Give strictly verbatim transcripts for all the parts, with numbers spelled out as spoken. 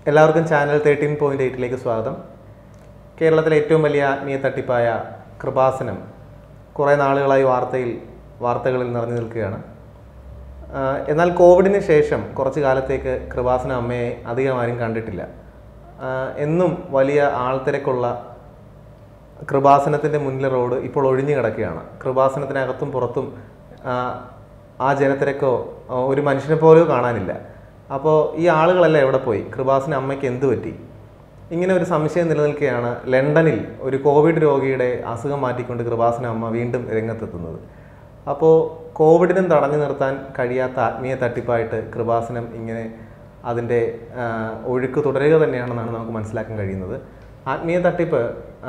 എല്ലാവർക്കും channel thirteen point എയ്റ്റിലേക്ക് സ്വാഗതം. കേരളത്തിലെ ഏറ്റവും വലിയ ആത്മീയ തട്ടിപ്പായ കൃപാസനം കുറേ നാളുകളായി വാർത്തയിൽ വാർത്തകളിൽ നിറഞ്ഞു നിൽക്കുകയാണ്. എന്നാൽ കോവിഡിന് ശേഷം കുറച്ച് കാലത്തേക്ക് കൃപാസനം അമ്മയെ അധികം ആരും കണ്ടിട്ടില്ല. എന്നും വലിയ ആൾത്തിരക്കുള്ള കൃപാസനത്തിൻ്റെ മുന്നിലെ റോഡ് ഇപ്പോൾ ഒഴിഞ്ഞു കിടക്കുകയാണ്. കൃപാസനത്തിനകത്തും പുറത്തും ആ ജനത്തിരക്കോ ഒരു മനുഷ്യനെ പോലും കാണാനില്ല. അപ്പോൾ ഈ ആളുകളെല്ലാം എവിടെ പോയി? കൃപാസന അമ്മയ്ക്ക് എന്ത് പറ്റി? ഇങ്ങനെ ഒരു സംശയം നിലനിൽക്കുകയാണ് ലണ്ടനിൽ ഒരു കോവിഡ് രോഗിയുടെ അസുഖം മാറ്റിക്കൊണ്ട് കൃപാസന അമ്മ വീണ്ടും രംഗത്തെത്തുന്നത്. അപ്പോൾ കോവിഡിനും തടഞ്ഞു നിർത്താൻ കഴിയാത്ത ആത്മീയ തട്ടിപ്പായിട്ട് കൃപാസനം ഇങ്ങനെ അതിൻ്റെ ഒഴുക്ക് തുടരുക തന്നെയാണെന്നാണ് നമുക്ക് മനസ്സിലാക്കാൻ കഴിയുന്നത്. ആത്മീയ തട്ടിപ്പ്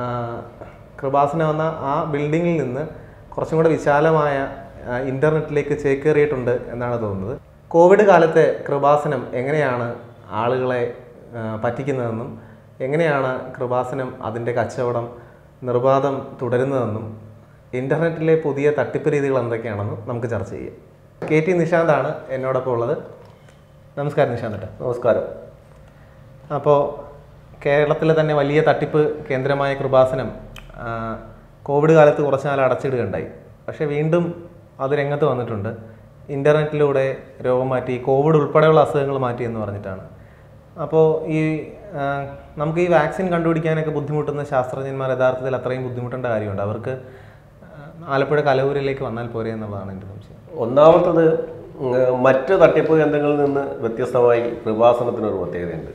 കൃപാസനം എന്ന ആ ബിൽഡിങ്ങിൽ നിന്ന് കുറച്ചും കൂടെ വിശാലമായ ഇൻ്റർനെറ്റിലേക്ക് ചേക്കേറിയിട്ടുണ്ട് എന്നാണ് തോന്നുന്നത്. കോവിഡ് കാലത്തെ കൃപാസനം എങ്ങനെയാണ് ആളുകളെ പറ്റിക്കുന്നതെന്നും എങ്ങനെയാണ് കൃപാസനം അതിൻ്റെ കച്ചവടം നിർബാധം തുടരുന്നതെന്നും ഇൻ്റർനെറ്റിലെ പുതിയ തട്ടിപ്പ് രീതികൾ എന്തൊക്കെയാണെന്നും നമുക്ക് ചർച്ച ചെയ്യാം. കെ ടി നിശാന്താണ് എന്നോടൊപ്പം ഉള്ളത്. നമസ്കാരം നിശാന്ത്. നമസ്കാരം. അപ്പോൾ കേരളത്തിലെ തന്നെ വലിയ തട്ടിപ്പ് കേന്ദ്രമായ കൃപാസനം കോവിഡ് കാലത്ത് കുറച്ച് നാൾ അടച്ചിടുകയുണ്ടായി. പക്ഷേ വീണ്ടും അത് രംഗത്ത് വന്നിട്ടുണ്ട്. ഇൻ്റർനെറ്റിലൂടെ രോഗം മാറ്റി, കോവിഡ് ഉൾപ്പെടെയുള്ള അസുഖങ്ങൾ മാറ്റി എന്ന് പറഞ്ഞിട്ടാണ്. അപ്പോൾ ഈ നമുക്ക് ഈ വാക്സിൻ കണ്ടുപിടിക്കാനൊക്കെ ബുദ്ധിമുട്ടുന്ന ശാസ്ത്രജ്ഞന്മാർ യഥാർത്ഥത്തിൽ അത്രയും ബുദ്ധിമുട്ടേണ്ട കാര്യമുണ്ട്. അവർക്ക് ആലപ്പുഴ കലവൂരിലേക്ക് വന്നാൽ പോരെ എന്നുള്ളതാണ് എൻ്റെ സംശയം. ഒന്നാമത്തത്, മറ്റ് തട്ടിപ്പ് കേന്ദ്രങ്ങളിൽ നിന്ന് വ്യത്യസ്തമായി കൃപാസനത്തിനൊരു പ്രത്യേകതയുണ്ട്.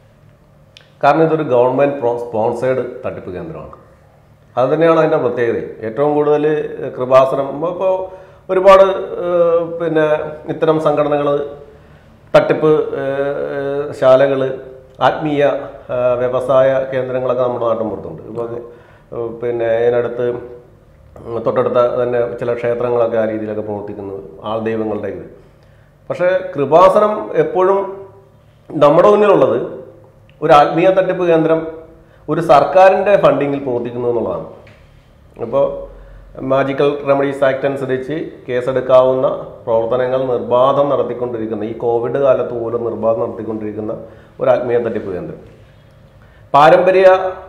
കാരണം ഇതൊരു ഗവൺമെൻറ് സ്പോൺസേഡ് തട്ടിപ്പ് കേന്ദ്രമാണ്. അത് തന്നെയാണ് അതിൻ്റെ പ്രത്യേകത. ഏറ്റവും കൂടുതൽ കൃപാസനം ഇപ്പോൾ ഒരുപാട് പിന്നെ ഇത്തരം സംഘടനകൾ, തട്ടിപ്പ് ശാലകൾ, ആത്മീയ വ്യവസായ കേന്ദ്രങ്ങളൊക്കെ നമ്മുടെ നാട്ടിൻ പുറത്തുണ്ട്. ഇപ്പോൾ പിന്നെ അതിനടുത്ത് തൊട്ടടുത്ത തന്നെ ചില ക്ഷേത്രങ്ങളൊക്കെ ആ രീതിയിലൊക്കെ പ്രവർത്തിക്കുന്നത്, ആൾ ദൈവങ്ങളുടെ ഇത്. പക്ഷേ കൃപാസനം എപ്പോഴും നമ്മുടെ മുന്നിലുള്ളത് ഒരു ആത്മീയ തട്ടിപ്പ് കേന്ദ്രം ഒരു സർക്കാരിൻ്റെ ഫണ്ടിങ്ങിൽ പ്രവർത്തിക്കുന്നു എന്നുള്ളതാണ്. ഇപ്പോൾ മാജിക്കൽ റെമഡീസ് ആക്ട് അനുസരിച്ച് കേസെടുക്കാവുന്ന പ്രവർത്തനങ്ങൾ നിർബാധം നടത്തിക്കൊണ്ടിരിക്കുന്ന, ഈ കോവിഡ് കാലത്ത് പോലും നിർബാധം നടത്തിക്കൊണ്ടിരിക്കുന്ന ഒരു ആത്മീയ തട്ടിപ്പ് കേന്ദ്രം. പാരമ്പര്യ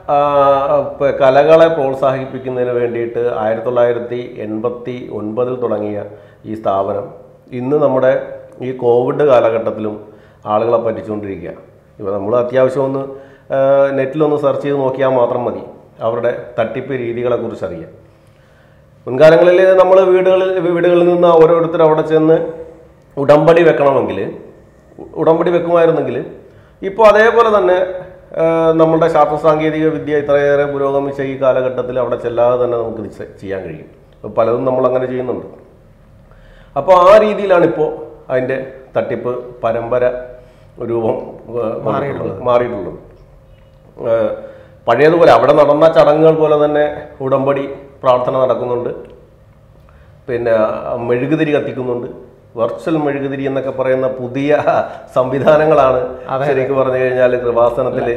കലകളെ പ്രോത്സാഹിപ്പിക്കുന്നതിന് വേണ്ടിയിട്ട് ആയിരത്തി തൊള്ളായിരത്തി എൺപത്തി ഒൻപതിൽ തുടങ്ങിയ ഈ സ്ഥാപനം ഇന്ന് നമ്മുടെ ഈ കോവിഡ് കാലഘട്ടത്തിലും ആളുകളെ പറ്റിച്ചുകൊണ്ടിരിക്കുക. ഇപ്പോൾ നമ്മൾ അത്യാവശ്യം ഒന്ന് നെറ്റിലൊന്ന് സെർച്ച് ചെയ്ത് നോക്കിയാൽ മാത്രം മതി അവരുടെ തട്ടിപ്പ് രീതികളെ കുറിച്ച് അറിയാം. മുൻകാലങ്ങളിൽ നമ്മൾ വീടുകളിൽ വീടുകളിൽ നിന്ന് ഓരോരുത്തർ അവിടെ ചെന്ന് ഉടമ്പടി വെക്കണമെങ്കിൽ ഉടമ്പടി വെക്കുമായിരുന്നെങ്കിൽ ഇപ്പോൾ അതേപോലെ തന്നെ നമ്മളുടെ ശാസ്ത്ര സാങ്കേതിക വിദ്യ ഇത്രയേറെ പുരോഗമിച്ച ഈ കാലഘട്ടത്തിൽ അവിടെ ചെല്ലാതെ തന്നെ നമുക്ക് ചെയ്യാൻ കഴിയും. പലതും നമ്മളങ്ങനെ ചെയ്യുന്നുണ്ട്. അപ്പോൾ ആ രീതിയിലാണ് ഇപ്പോൾ അതിൻ്റെ തട്ടിപ്പ് പരമ്പര രൂപം മാറിയിട്ടുള്ളത്. പഴയതുപോലെ അവിടെ നടന്ന ചടങ്ങുകൾ പോലെ തന്നെ ഉടമ്പടി പ്രാർത്ഥന നടക്കുന്നുണ്ട്. പിന്നെ മെഴുകുതിരി കത്തിക്കുന്നുണ്ട്. വെർച്വൽ മെഴുകുതിരി എന്നൊക്കെ പറയുന്ന പുതിയ സംവിധാനങ്ങളാണ് ശരിക്കും പറഞ്ഞു കഴിഞ്ഞാൽ കൃപാസനത്തിൽ.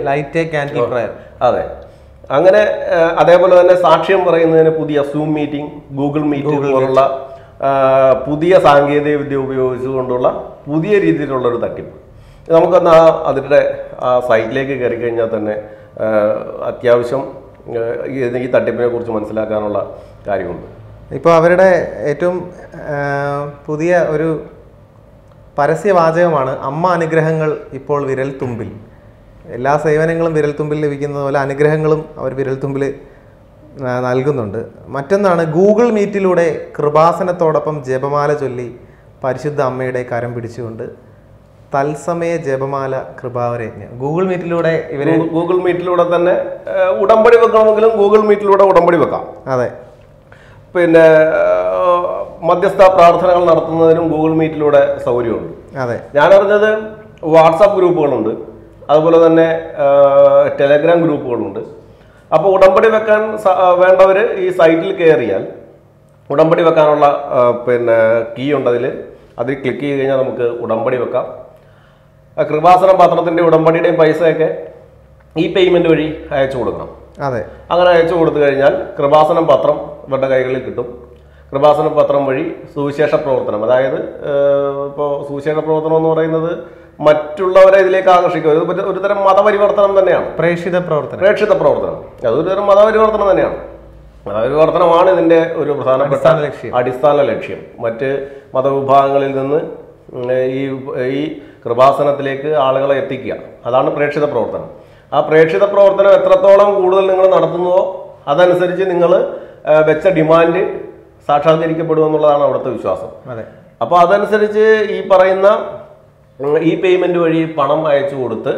അതെ, അങ്ങനെ അതേപോലെ തന്നെ സാക്ഷ്യം പറയുന്നതിന് പുതിയ സൂം മീറ്റിംഗ്, ഗൂഗിൾ മീറ്റിംഗ് പോലുള്ള പുതിയ സാങ്കേതിക വിദ്യ ഉപയോഗിച്ചുകൊണ്ടുള്ള പുതിയ രീതിയിലുള്ളൊരു തട്ടിപ്പ്. നമുക്കൊന്ന് ആ അതിൻ്റെ ആ സൈറ്റിലേക്ക് കയറി കഴിഞ്ഞാൽ തന്നെ അത്യാവശ്യം ഈ തട്ടിപ്പിനെ കുറിച്ച് മനസ്സിലാക്കാനുള്ള കാര്യമുണ്ട്. ഇപ്പോൾ അവരുടെ ഏറ്റവും പുതിയ ഒരു പരസ്യവാചകമാണ് അമ്മ അനുഗ്രഹങ്ങൾ ഇപ്പോൾ വിരൽ തുമ്പിൽ. എല്ലാ സേവനങ്ങളും വിരൽ തുമ്പിൽ ലഭിക്കുന്നത് പോലെ അനുഗ്രഹങ്ങളും അവർ വിരൽ തുമ്പിൽ നൽകുന്നുണ്ട്. മറ്റൊന്നാണ് ഗൂഗിൾ മീറ്റിലൂടെ കൃപാസനത്തോടൊപ്പം ജപമാല ചൊല്ലി പരിശുദ്ധ അമ്മയുടെ കരം പിടിച്ചുകൊണ്ട് തത്സമയ ജപമാല കൃപാവരയജ്ഞം. ഗൂഗിൾ മീറ്റിലൂടെ ഇവര് ഗൂഗിൾ മീറ്റിലൂടെ തന്നെ ഉടമ്പടി വെക്കണമെങ്കിലും ഗൂഗിൾ മീറ്റിലൂടെ ഉടമ്പടി വെക്കാം. അതെ, പിന്നെ മധ്യസ്ഥ പ്രാർത്ഥനകൾ നടത്തുന്നതിനും ഗൂഗിൾ മീറ്റിലൂടെ സൗകര്യമുണ്ട്. അതെ, ഞാനറിഞ്ഞത് വാട്സാപ്പ് ഗ്രൂപ്പുകളുണ്ട്, അതുപോലെ തന്നെ ടെലഗ്രാം ഗ്രൂപ്പുകളുണ്ട്. അപ്പോൾ ഉടമ്പടി വെക്കാൻ വേണ്ടവർ ഈ സൈറ്റിൽ കയറിയാൽ ഉടമ്പടി വെക്കാനുള്ള പിന്നെ കീ ഉണ്ട്. അതിൽ അതിൽ ക്ലിക്ക് ചെയ്ത് കഴിഞ്ഞാൽ നമുക്ക് ഉടമ്പടി വെക്കാം. കൃപാസന പത്രത്തിൻ്റെ ഉടമ്പടിയുടെയും പൈസയൊക്കെ ഈ പേയ്മെൻറ്റ് വഴി അയച്ചു കൊടുക്കണം. അതെ, അങ്ങനെ അയച്ചു കൊടുത്തു കഴിഞ്ഞാൽ കൃപാസനം പത്രം ഇവരുടെ കൈകളിൽ കിട്ടും. കൃപാസന പത്രം വഴി സുവിശേഷ പ്രവർത്തനം, അതായത് ഇപ്പോൾ സുവിശേഷ പ്രവർത്തനം എന്ന് പറയുന്നത് മറ്റുള്ളവരെ ഇതിലേക്ക് ആകർഷിക്കുക ഒരു ഒരു തരം മതപരിവർത്തനം തന്നെയാണ്. പ്രേക്ഷിത പ്രവർത്തനം പ്രേക്ഷിത പ്രവർത്തനം അതൊരു തരം മതപരിവർത്തനം തന്നെയാണ്. മതപരിവർത്തനമാണ് ഇതിന്റെ ഒരു പ്രധാനപ്പെട്ട അടിസ്ഥാന ലക്ഷ്യം. മറ്റ് മതവിഭാഗങ്ങളിൽ നിന്ന് ഈ ഈ കൃപാസനത്തിലേക്ക് ആളുകളെ എത്തിക്കുക, അതാണ് പ്രേക്ഷിത പ്രവർത്തനം. ആ പ്രേക്ഷിത പ്രവർത്തനം എത്രത്തോളം കൂടുതൽ നിങ്ങൾ നടത്തുന്നുവോ അതനുസരിച്ച് നിങ്ങൾ വെച്ച ഡിമാൻഡ് സാക്ഷാത്കരിക്കപ്പെടുമെന്നുള്ളതാണ് അവിടുത്തെ വിശ്വാസം. അപ്പൊ അതനുസരിച്ച് ഈ പറയുന്ന ഈ പേയ്മെന്റ് വഴി പണം അയച്ചു കൊടുത്ത്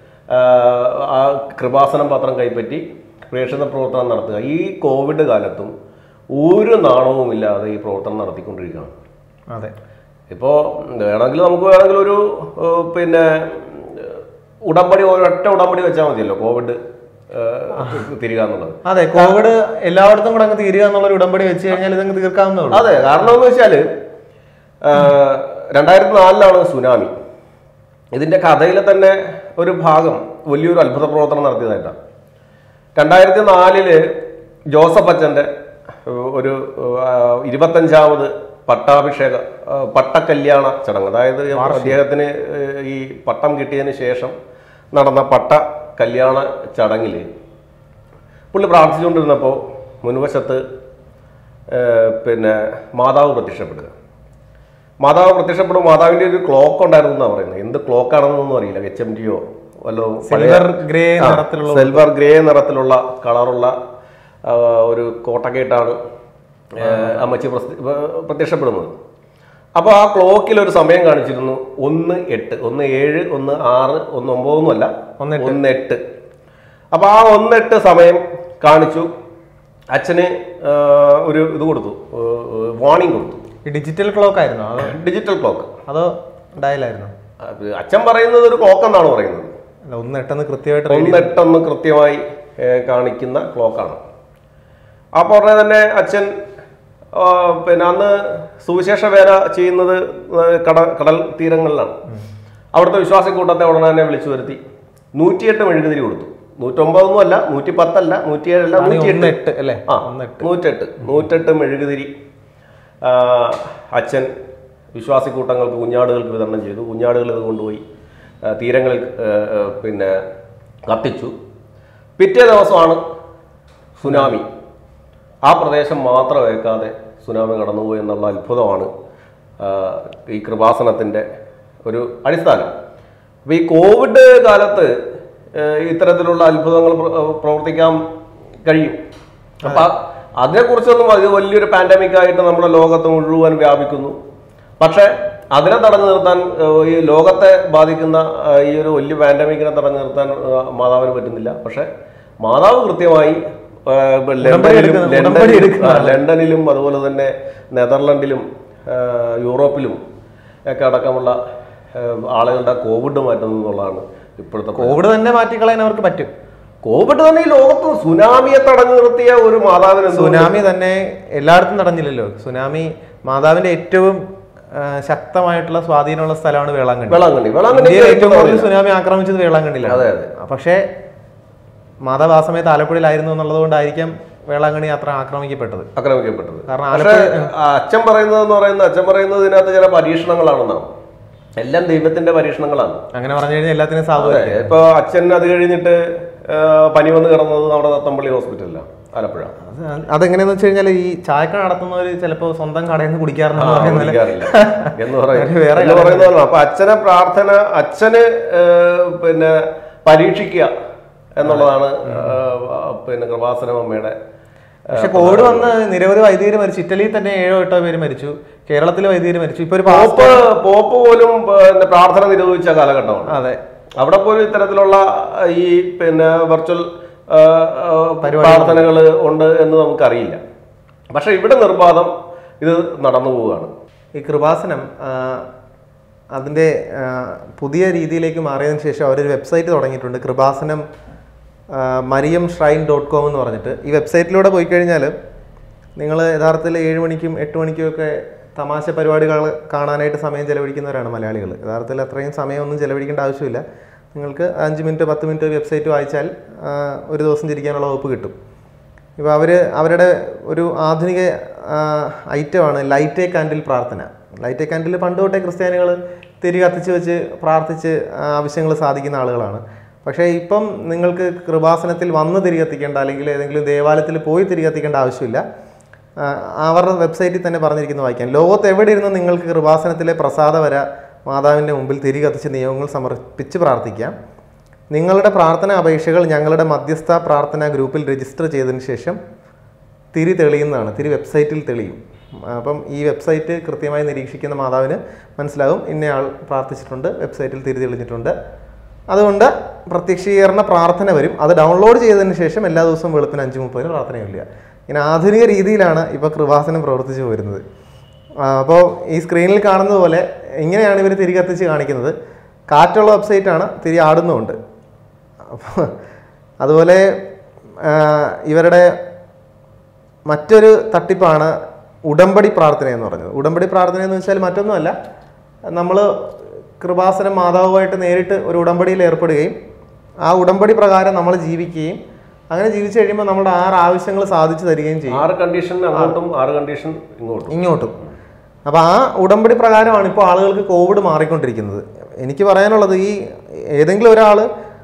ആ കൃപാസനം പത്രം കൈപ്പറ്റി പ്രേക്ഷിത പ്രവർത്തനം നടത്തുക. ഈ കോവിഡ് കാലത്തും ഒരു നാണവുമില്ലാതെ ഈ പ്രവർത്തനം നടത്തിക്കൊണ്ടിരിക്കുകയാണ്. അതെ, ഇപ്പോൾ വേണമെങ്കിൽ നമുക്ക് വേണമെങ്കിൽ ഒരു പിന്നെ ഉടമ്പടി ഒരൊറ്റ ഉടമ്പടി വെച്ചാൽ മതിയല്ലോ കോവിഡ് തീരുക എന്നുള്ളത്. അതെ, കോവിഡ് എല്ലായിടത്തും കൂടെ അങ്ങ് തീരുക എന്നുള്ള ഒരു ഉടമ്പടി വെച്ച് കഴിഞ്ഞാൽ ഇതങ്ങ് തീർക്കാവുന്നതാണ്. അതെ, കാരണം എന്ന് വെച്ചാല് രണ്ടായിരത്തി നാലിലാണ് സുനാമി. ഇതിന്റെ കഥയിലെ തന്നെ ഒരു ഭാഗം വലിയൊരു അത്ഭുത പ്രവർത്തനം നടത്തിയതായിട്ടാണ്. രണ്ടായിരത്തി നാലില് ജോസഫ് അച്ഛന്റെ ഒരു ഇരുപത്തഞ്ചാമത് പട്ടാഭിഷേക പട്ടക്കല്യാണ ചടങ്ങ്, അതായത് അദ്ദേഹത്തിന് ഈ പട്ടം കിട്ടിയതിന് ശേഷം നടന്ന പട്ട കല്യാണ ചടങ്ങിൽ പുള്ളി പ്രാർത്ഥിച്ചുകൊണ്ടിരുന്നപ്പോൾ മുൻവശത്ത് പിന്നെ മാതാവ് പ്രത്യക്ഷപ്പെടുക. മാതാവ് പ്രത്യക്ഷപ്പെടും. മാതാവിന്റെ ഒരു ക്ലോക്ക് ഉണ്ടായിരുന്നു എന്നാണ് പറയുന്നത്. എന്ത് ക്ലോക്ക് ആണെന്നൊന്നും അറിയില്ല. എച്ച് എം ടിയോ വല്ലോ സിൽവർ ഗ്രേ നിറത്തിലുള്ള സിൽവർ ഗ്രേ നിറത്തിലുള്ള കളറുള്ള ഒരു കോട്ടക്കേട്ടാണ് അമ്മച്ചി പ്രത്യക്ഷപ്പെടുന്നത്. അപ്പോൾ ആ ക്ലോക്കിൽ ഒരു സമയം കാണിച്ചിരുന്നു. ഒന്ന് എട്ട്, ഒന്ന് ഏഴ്, ഒന്ന് ആറ്, ഒന്ന് ഒമ്പതൊന്നും അല്ല, ഒന്ന് എട്ട്. അപ്പൊ ആ ഒന്നെട്ട് സമയം കാണിച്ചു. അച്ഛന് ഒരു ഇത് കൊടുത്തു, വാർണിംഗ് കൊടുത്തു. ഡിജിറ്റൽ ക്ലോക്ക് ആയിരുന്നോ അതോ ഡിജിറ്റൽ ക്ലോക്ക് അതോ ഡയലായിരുന്നു? അച്ഛൻ പറയുന്നത് ഒരു ക്ലോക്ക് എന്നാണ് പറയുന്നത്. ഒന്നെട്ടെന്ന് കൃത്യമായിട്ട് ഒന്നെട്ടെന്ന് കൃത്യമായി കാണിക്കുന്ന ക്ലോക്കാണ്. അപ്പോൾ ഉടനെ തന്നെ അച്ഛൻ പിന്നെ അന്ന് സുവിശേഷ വേല ചെയ്യുന്നത് കട കടൽ തീരങ്ങളിലാണ്. അവിടുത്തെ വിശ്വാസി കൂട്ടത്തെ ഉടനെ തന്നെ വിളിച്ചു വരുത്തി നൂറ്റിയെട്ട് മെഴുകുതിരി കൊടുത്തു. നൂറ്റൊമ്പതൊന്നും അല്ല, നൂറ്റി പത്തല്ല, നൂറ്റിയേഴല്ല, നൂറ്റിയെട്ട് അല്ലേ? ആ, നൂറ്റെട്ട് നൂറ്റെട്ട് മെഴുകുതിരി അച്ഛൻ വിശ്വാസി കൂട്ടങ്ങൾക്ക്, കുഞ്ഞാടുകൾക്ക് വിതരണം ചെയ്തു. കുഞ്ഞാടുകൾ ഇത് കൊണ്ടുപോയി തീരങ്ങളിൽ പിന്നെ കത്തിച്ചു. പിറ്റേ ദിവസമാണ് സുനാമി. ആ പ്രദേശം മാത്രം ഏൽക്കാതെ സുനാമി കടന്നുപോയി എന്നുള്ള അത്ഭുതമാണ് ഈ കൃപാസനത്തിൻ്റെ ഒരു അടിസ്ഥാനം. അപ്പോൾ ഈ കോവിഡ് കാലത്ത് ഇത്തരത്തിലുള്ള അത്ഭുതങ്ങൾ പ്രവർത്തിക്കാൻ കഴിയും. അപ്പം അതിനെക്കുറിച്ചൊന്നും അത് വലിയൊരു പാൻഡമിക് ആയിട്ട് നമ്മുടെ ലോകത്ത് മുഴുവൻ വ്യാപിക്കുന്നു. പക്ഷെ അതിനെ തടഞ്ഞു നിർത്താൻ, ഈ ലോകത്തെ ബാധിക്കുന്ന ഈ ഒരു വലിയ പാൻഡമിക്കിനെ തടഞ്ഞു നിർത്താൻ മാതാവിന് പറ്റുന്നില്ല. പക്ഷെ മാതാവ് കൃത്യമായി ലണ്ടനിലും അതുപോലെ തന്നെ നെതർലൻഡിലും യൂറോപ്പിലും ഒക്കെ അടക്കമുള്ള ആളുകളുടെ കോവിഡ് മാറ്റുന്നു എന്നുള്ളതാണ് ഇപ്പോഴത്തെ. കോവിഡ് തന്നെ മാറ്റിക്കളയാൻ അവർക്ക് പറ്റും. കോവിഡ് തന്നെ ഈ ലോകത്ത് സുനാമിയെ തടഞ്ഞു നിർത്തിയ ഒരു മാതാവിന്. സുനാമി തന്നെ എല്ലായിടത്തും തടഞ്ഞില്ലല്ലോ. സുനാമി മാതാവിന്റെ ഏറ്റവും ശക്തമായിട്ടുള്ള സ്വാധീനമുള്ള സ്ഥലമാണ് വേളാങ്കണ്ണി. വേളാങ്കണ്ണി വേളാങ്കണ്ണി ഏറ്റവും കൂടുതൽ സുനാമി ആക്രമിച്ചത് വേളാങ്കണ്ണിയിലാണ്. അതെ അതെ. പക്ഷേ മാതാവ് ആ സമയത്ത് ആലപ്പുഴയിലായിരുന്നു എന്നുള്ളത് കൊണ്ടായിരിക്കാം വേളാങ്കണ്ണി അത്ര ആക്രമിക്കപ്പെട്ടത് ആക്രമിക്കപ്പെട്ടത് കാരണം അച്ഛൻ പറയുന്നത് എന്ന് പറയുന്നത് അച്ഛൻ പറയുന്നത് ഇതിനകത്ത് ചില പരീക്ഷണങ്ങളാണെന്നാണ്. എല്ലാം ദൈവത്തിന്റെ പരീക്ഷണങ്ങളാണ്. അങ്ങനെ പറഞ്ഞു കഴിഞ്ഞാൽ എല്ലാത്തിനും സാധുവാണ്. ഇപ്പൊ അച്ഛൻ അത് കഴിഞ്ഞിട്ട് പനി വന്ന് കിടന്നത് നമ്മുടെ തത്തമ്പള്ളി ഹോസ്പിറ്റലിലാണ്, ആലപ്പുഴ. അതെങ്ങനെയാന്ന് വെച്ച് കഴിഞ്ഞാൽ ഈ ചായക്കട നടത്തുന്നവര് ചിലപ്പോ സ്വന്തം കടയിൽ നിന്ന് കുടിക്കാറില്ല എന്ന് പറയുന്നത്. അപ്പൊ അച്ഛനെ പ്രാർത്ഥന, അച്ഛന് പിന്നെ പരീക്ഷിക്കുക എന്നുള്ളതാണ് പിന്നെ കൃപാസനം അമ്മയുടെ. പക്ഷെ കോവിഡ് വന്ന് നിരവധി വൈദികര് മരിച്ചു. ഇറ്റലിയിൽ തന്നെ ഏഴോ എട്ടോ പേര് മരിച്ചു. കേരളത്തിലെ വൈദികര് മരിച്ചു. ഇപ്പൊ ഒരു പോപ്പ് പോപ്പ് പോലും പ്രാർത്ഥന നിരോധിച്ച കാലഘട്ടമാണ്. അതെ, അവിടെ പോലും ഇത്തരത്തിലുള്ള ഈ പിന്നെ വെർച്വൽ പ്രാർത്ഥനകൾ ഉണ്ട് എന്ന് നമുക്കറിയില്ല. പക്ഷെ ഇവിടെ നിർബാധം ഇത് നടന്നു പോവുകയാണ്. ഈ കൃപാസനം അതിൻ്റെ പുതിയ രീതിയിലേക്ക് മാറിയതിനു ശേഷം അവരൊരു വെബ്സൈറ്റ് തുടങ്ങിയിട്ടുണ്ട്, Kripasanam Mariam shrine dot com എന്ന് പറഞ്ഞിട്ട്. ഈ വെബ്സൈറ്റിലൂടെ പോയി കഴിഞ്ഞാൽ നിങ്ങൾ യഥാർത്ഥത്തിൽ ഏഴ് മണിക്കും എട്ട് മണിക്കും ഒക്കെ തമാശ പരിപാടികൾ കാണാനായിട്ട് സമയം ചെലവഴിക്കുന്നവരാണ് മലയാളികൾ. യഥാർത്ഥത്തിൽ അത്രയും സമയമൊന്നും ചെലവഴിക്കേണ്ട ആവശ്യമില്ല. നിങ്ങൾക്ക് അഞ്ച് മിനിറ്റ് പത്ത് മിനിറ്റ് വെബ്സൈറ്റ് വായിച്ചാൽ ഒരു ദിവസം ചിരിക്കാനുള്ള വകുപ്പ് കിട്ടും. ഇപ്പോൾ അവർ അവരുടെ ഒരു ആധുനിക ഐറ്റമാണ് ലൈറ്റ് എ കാൻഡിൽ പ്രാർത്ഥന. ലൈറ്റ് എ കാൻഡിൽ പണ്ട് തൊട്ടേ ക്രിസ്ത്യാനികൾ തിരി കത്തിച്ച് വെച്ച് പ്രാർത്ഥിച്ച് ആവശ്യങ്ങൾ സാധിക്കുന്ന ആളുകളാണ്. പക്ഷേ ഇപ്പം നിങ്ങൾക്ക് കൃപാസനത്തിൽ വന്ന് തിരി കത്തിക്കേണ്ട അല്ലെങ്കിൽ ഏതെങ്കിലും ദേവാലയത്തിൽ പോയി തിരി കത്തിക്കേണ്ട ആവശ്യമില്ല. അവരുടെ വെബ്സൈറ്റിൽ തന്നെ പറഞ്ഞിരിക്കുന്നത് വായിക്കാം. ലോകത്ത് എവിടെ ഇരുന്ന് നിങ്ങൾക്ക് കൃപാസനത്തിലെ പ്രസാദവര മാതാവിൻ്റെ മുമ്പിൽ തിരി കത്തിച്ച് നിയമങ്ങൾ സമർപ്പിച്ച് പ്രാർത്ഥിക്കാം. നിങ്ങളുടെ പ്രാർത്ഥന അപേക്ഷകൾ ഞങ്ങളുടെ മധ്യസ്ഥ പ്രാർത്ഥനാ ഗ്രൂപ്പിൽ രജിസ്റ്റർ ചെയ്തതിന് ശേഷം തിരി തെളിയുന്നതാണ്. തിരി വെബ്സൈറ്റിൽ തെളിയും. അപ്പം ഈ വെബ്സൈറ്റ് കൃത്യമായി നിരീക്ഷിക്കുന്ന മാതാവിന് മനസ്സിലാകും ഇന്നയാൾ പ്രാർത്ഥിച്ചിട്ടുണ്ട്, വെബ്സൈറ്റിൽ തിരി തെളിഞ്ഞിട്ടുണ്ട്. അതുകൊണ്ട് പ്രത്യക്ഷീകരണ പ്രാർത്ഥന വരും. അത് ഡൗൺലോഡ് ചെയ്തതിന് ശേഷം എല്ലാ ദിവസവും വെളുപ്പിന് അഞ്ച് മുപ്പതിന് പ്രാർത്ഥനയില്ല. ഇങ്ങനെ ആധുനിക രീതിയിലാണ് ഇപ്പോൾ കൃപാസനം പ്രവർത്തിച്ചു വരുന്നത്. അപ്പോൾ ഈ സ്ക്രീനിൽ കാണുന്നത് പോലെ ഇങ്ങനെയാണ് ഇവർ തിരി കത്തിച്ച് കാണിക്കുന്നത്. കാറ്റുള്ള വെബ്സൈറ്റാണ്, തിരി ആടുന്നുമുണ്ട്. അപ്പോൾ അതുപോലെ ഇവരുടെ മറ്റൊരു തട്ടിപ്പാണ് ഉടമ്പടി പ്രാർത്ഥന എന്ന് പറഞ്ഞത്. ഉടമ്പടി പ്രാർത്ഥന എന്ന് വെച്ചാൽ മറ്റൊന്നുമല്ല, നമ്മൾ കൃപാസനം മാതാവുമായിട്ട് നേരിട്ട് ഒരു ഉടമ്പടിയിൽ ഏർപ്പെടുകയും ആ ഉടമ്പടി പ്രകാരം നമ്മൾ ജീവിക്കുകയും അങ്ങനെ ജീവിച്ചു കഴിയുമ്പോൾ നമ്മുടെ ആറ് ആവശ്യങ്ങൾ സാധിച്ചു തരികയും ചെയ്യും. ആറ് കണ്ടീഷൻ അങ്ങോട്ടും ആറ് കണ്ടീഷൻ ഇങ്ങോട്ടും ഇങ്ങോട്ടും അപ്പോൾ ആ ഉടമ്പടി പ്രകാരമാണ് ഇപ്പോൾ ആളുകൾക്ക് കോവിഡ് മാറിക്കൊണ്ടിരിക്കുന്നത്. എനിക്ക് പറയാനുള്ളത്, ഈ ഏതെങ്കിലും ഒരാൾ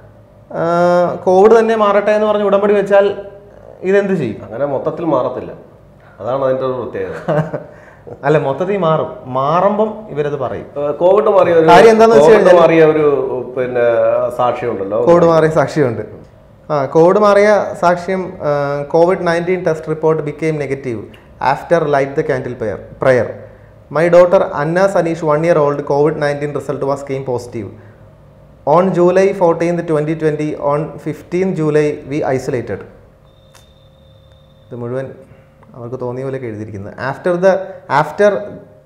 കോവിഡ് തന്നെ മാറട്ടെ എന്ന് പറഞ്ഞ് ഉടമ്പടി വെച്ചാൽ ഇതെന്ത് ചെയ്യും? അങ്ങനെ മൊത്തത്തിൽ മാറത്തില്ല. അതാണ് അതിൻ്റെ ഒരു പ്രത്യേകത. അല്ല, മൊത്തത്തിൽ മാറും. മാറുമ്പം ഇവരത് പറയും. കോവിഡ് മാറിയ കാര്യം എന്താണെന്ന് വെച്ച് കഴിഞ്ഞാൽ മാറിയ ഒരു പിന്നെ സാക്ഷ്യമുണ്ടല്ലോ. കോവിഡ് മാറിയ സാക്ഷ്യമുണ്ട്. ആ കോവിഡ് മാറിയ സാക്ഷ്യം, Covid nineteen test report became negative after light the candle prayer prayer my daughter Anna Saneesh one year old Covid nineteen result was came positive on July fourteenth twenty twenty on fifteen July we isolated. ഇത് മുഴുവൻ അവർക്ക് തോന്നിയ പോലെയൊക്കെ എഴുതിയിരിക്കുന്നത്. After the after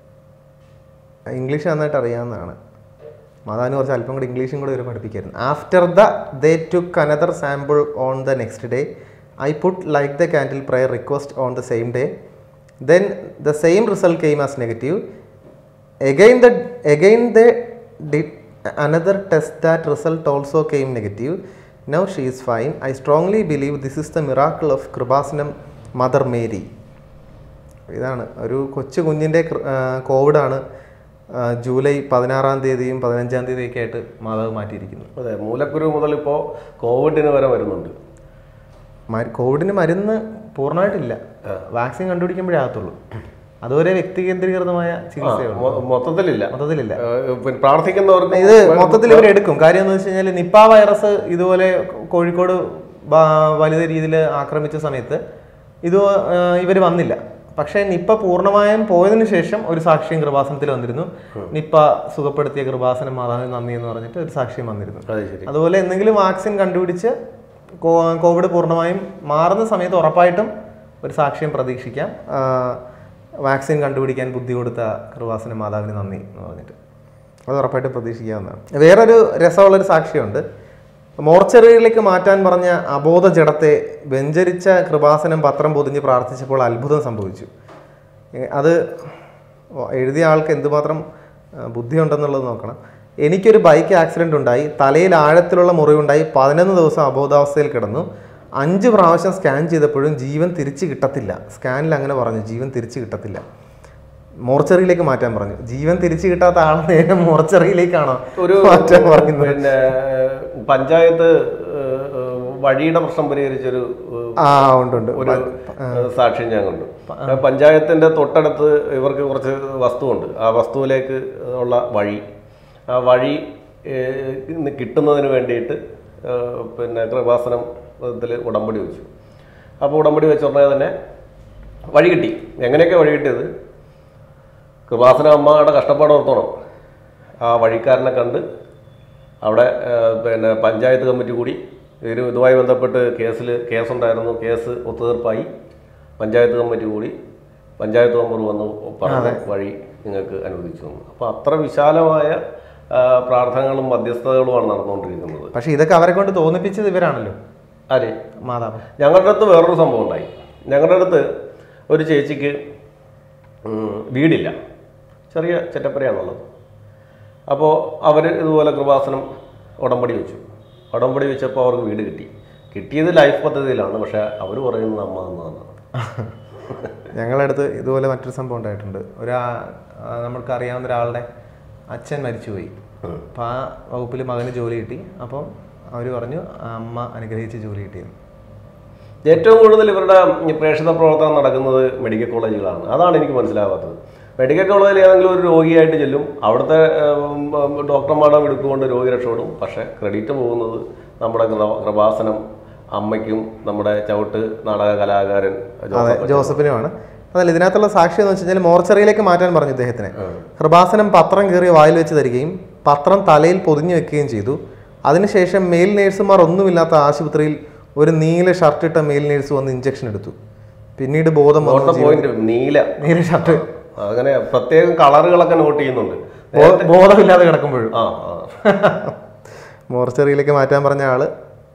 English നന്നായിട്ട് അറിയാവുന്നതാണ്. മാതാവിന് കുറച്ച് അല്പം കൂടി ഇംഗ്ലീഷും കൂടി ഒരു പഠിപ്പിക്കായിരുന്നു. After the they took another sample on the next day I put like the candle prayer request on the same day then the same result came as negative again the again the did another test that result also came negative now she is fine I strongly believe this is the miracle of Kripasanam Mother Mary. ഇതാണ് ഒരു കൊച്ചു കുഞ്ഞിൻ്റെ കോവിഡാണ് July പതിനാറാം തീയതിയും പതിനഞ്ചാം തീയതിയൊക്കെ ആയിട്ട് മാതാവ് മാറ്റിയിരിക്കുന്നത്. അതെ, മൂലക്കുരു മുതൽ ഇപ്പോൾ കോവിഡിന് വരെ വരുന്നുണ്ട്. കോവിഡിന് മരുന്ന് പൂർണ്ണമായിട്ടില്ല, വാക്സിൻ കണ്ടുപിടിക്കുമ്പോഴേ ആകത്തുള്ളൂ. അതുവരെ വ്യക്തി കേന്ദ്രീകൃതമായ ചികിത്സയുള്ളൂ, മൊത്തത്തിലില്ല മൊത്തത്തിലില്ല പ്രാർത്ഥിക്കുന്നവർക്ക് ഇത് മൊത്തത്തിൽ ഇവർ എടുക്കും. കാര്യം എന്ന് വെച്ച് കഴിഞ്ഞാൽ നിപ്പ വൈറസ് ഇതുപോലെ കോഴിക്കോട് വലിയ രീതിയിൽ ആക്രമിച്ച സമയത്ത് ഇത് ഇവർ വന്നില്ല. പക്ഷേ നിപ്പ പൂർണ്ണമായും പോയതിനു ശേഷം ഒരു സാക്ഷ്യം കൃപാസനത്തിൽ വന്നിരുന്നു. നിപ്പ സുഖപ്പെടുത്തിയ കൃപാസനം മാതാവിന് നന്ദി എന്ന് പറഞ്ഞിട്ട് ഒരു സാക്ഷ്യം വന്നിരുന്നു. അതുപോലെ എന്തെങ്കിലും വാക്സിൻ കണ്ടുപിടിച്ച് കോവിഡ് പൂർണ്ണമായും മാറുന്ന സമയത്ത് ഉറപ്പായിട്ടും ഒരു സാക്ഷ്യം പ്രതീക്ഷിക്കാം. വാക്സിൻ കണ്ടുപിടിക്കാൻ ബുദ്ധി കൊടുത്ത കൃപാസന മാതാവിന് നന്ദി എന്ന് പറഞ്ഞിട്ട് അത് ഉറപ്പായിട്ടും പ്രതീക്ഷിക്കാവുന്നതാണ്. വേറൊരു രസമുള്ളൊരു സാക്ഷ്യമുണ്ട്. മോർച്ചറിയിലേക്ക് മാറ്റാൻ പറഞ്ഞ അബോധ ജഡത്തെ വെഞ്ചരിച്ച കൃപാസനം പത്രം പൊതിഞ്ഞ് പ്രാർത്ഥിച്ചപ്പോൾ അത്ഭുതം സംഭവിച്ചു. അത് എഴുതിയ ആൾക്ക് എന്തുമാത്രം ബുദ്ധിയുണ്ടെന്നുള്ളത് നോക്കണം. എനിക്കൊരു ബൈക്ക് ആക്സിഡൻ്റ് ഉണ്ടായി, തലയിൽ ആഴത്തിലുള്ള മുറിവുണ്ടായി, പതിനൊന്ന് ദിവസം അബോധാവസ്ഥയിൽ കിടന്നു. അഞ്ച് പ്രാവശ്യം സ്കാൻ ചെയ്തപ്പോഴും ജീവൻ തിരിച്ചു കിട്ടത്തില്ല. സ്കാനിൽ അങ്ങനെ പറഞ്ഞു, ജീവൻ തിരിച്ചു കിട്ടത്തില്ല. മോർച്ചറിയിലേക്ക് മാറ്റാൻ പറഞ്ഞു. ജീവൻ തിരിച്ചു കിട്ടാത്ത ആൾ നേരെ മോർച്ചറിയിലേക്കാണോ ഒരു മാറ്റാൻ പറയുന്നത്? പിന്നെ പഞ്ചായത്ത് വഴിയുടെ പ്രശ്നം പരിഹരിച്ചൊരു ആ ഉണ്ട് ഒരു സാക്ഷ്യം ഞാൻ കണ്ടു. പഞ്ചായത്തിന്റെ തൊട്ടടുത്ത് ഇവർക്ക് കുറച്ച് വസ്തുവുണ്ട്. ആ വസ്തുവിലേക്ക് ഉള്ള വഴി, ആ വഴി കിട്ടുന്നതിന് വേണ്ടിയിട്ട് പിന്നെ കൃപാസനത്തിൽ ഉടമ്പടി വെച്ചു. അപ്പോൾ ഉടമ്പടി വെച്ച ഉടനെ തന്നെ വഴി കിട്ടി. എങ്ങനെയൊക്കെ വഴി കിട്ടിയത്? കൃപാസന അമ്മയുടെ കഷ്ടപ്പാട് ഓർത്തോണം. ആ വഴിക്കാരനെ കണ്ട് അവിടെ പിന്നെ പഞ്ചായത്ത് കമ്മിറ്റി കൂടി ഇതിന് ഇതുമായി ബന്ധപ്പെട്ട് കേസിൽ കേസുണ്ടായിരുന്നു. കേസ് ഒത്തുതീർപ്പായി. പഞ്ചായത്ത് കമ്മിറ്റി കൂടി പഞ്ചായത്ത് മെമ്പർ വന്ന് പറഞ്ഞ വഴി നിങ്ങൾക്ക് അനുവദിച്ചു തന്നു. അപ്പോൾ അത്ര വിശാലമായ പ്രാർത്ഥനകളും മധ്യസ്ഥതകളുമാണ് നടന്നുകൊണ്ടിരിക്കുന്നത്. പക്ഷേ ഇതൊക്കെ അവരെ കൊണ്ട് തോന്നിപ്പിച്ചത് ഇവരാണല്ലോ. ആര്? മാതാവ്. ഞങ്ങളുടെ അടുത്ത് വേറൊരു സംഭവം ഉണ്ടായി. ഞങ്ങളുടെ അടുത്ത് ഒരു ചേച്ചിക്ക് വീടില്ല, ചെറിയ ചെറ്റപ്പരയാണുള്ളത്. അപ്പോൾ അവർ ഇതുപോലെ കൃപാസനം ഉടമ്പടി വെച്ചു. ഉടമ്പടി വെച്ചപ്പോൾ അവർക്ക് വീട് കിട്ടി. കിട്ടിയത് ലൈഫ് പദ്ധതിയിലാണ്. പക്ഷെ അവർ പറയുന്നത് അമ്മ എന്നാണ്. ഞങ്ങളുടെ അടുത്ത് ഇതുപോലെ മറ്റൊരു സംഭവം ഉണ്ടായിട്ടുണ്ട്. ഒരു നമ്മൾക്ക് അറിയാവുന്ന ഒരാളുടെ അച്ഛൻ മരിച്ചുപോയി. അപ്പം ആ വകുപ്പിൽ മകന് ജോലി കിട്ടി. അപ്പം അവർ പറഞ്ഞു അമ്മ അനുഗ്രഹിച്ച് ജോലി കിട്ടിയെന്ന്. ഏറ്റവും കൂടുതൽ ഇവരുടെ പ്രേക്ഷിത പ്രവർത്തനം നടക്കുന്നത് മെഡിക്കൽ കോളേജുകളാണ്. അതാണ് എനിക്ക് മനസ്സിലാവാത്തത്. മെഡിക്കൽ കോളേജിൽ ഏതെങ്കിലും ഒരു രോഗിയായിട്ട് ചെല്ലും, അവിടുത്തെ ഡോക്ടർമാരുടെ എടുത്തുകൊണ്ട് രോഗി രക്ഷപ്പെടും. പക്ഷേ ക്രെഡിറ്റ് പോകുന്നത് നമ്മുടെ കൃപാസനം അമ്മയ്ക്കും നമ്മുടെ ചവിട്ട് നാടക കലാകാരൻ ജോസഫിനുമാണ്. അതല്ല, ഇതിനകത്തുള്ള സാക്ഷി എന്ന് വെച്ച് കഴിഞ്ഞാൽ മോർച്ചറിയിലേക്ക് മാറ്റാൻ പറഞ്ഞു ഇദ്ദേഹത്തിനെ. കൃപാസനം പത്രം കീറി വായിൽ വെച്ച് തരികയും പത്രം തലയിൽ പൊതിഞ്ഞു വെക്കുകയും ചെയ്തു. അതിനുശേഷം മെയിൽ നേഴ്സുമാർ ഒന്നുമില്ലാത്ത ആശുപത്രിയിൽ ഒരു നീല ഷർട്ടിട്ട മെയിൽ നേഴ്സ് വന്ന് ഇഞ്ചക്ഷൻ എടുത്തു. പിന്നീട് ബോധം നീല നീല ഷർട്ട് അങ്ങനെ പ്രത്യേകം കളറുകളൊക്കെ നോട്ട് ചെയ്യുന്നുണ്ട്. ബോധമില്ലാതെ കിടക്കുമ്പോഴും മോർച്ചറിയിലേക്ക് മാറ്റാൻ പറഞ്ഞ ആള്.